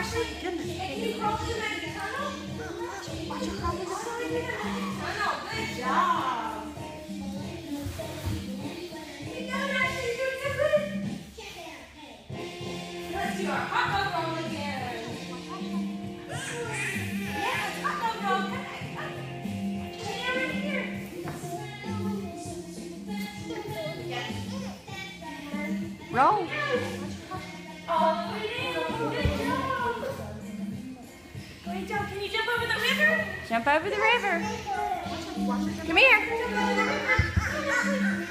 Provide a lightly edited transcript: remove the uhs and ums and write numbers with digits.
Goodness. Can you crawl through the magic tunnel? Watch her crawl through the Tunnel. Good job. You know that you're doing so good. Let's do our hot dog roll again. Yes, hot dog roll. Come on. Come over here. Yes. roll. Oh, good job. Great job. Can you jump over the river? Jump over the river. Come here. Jump over the river.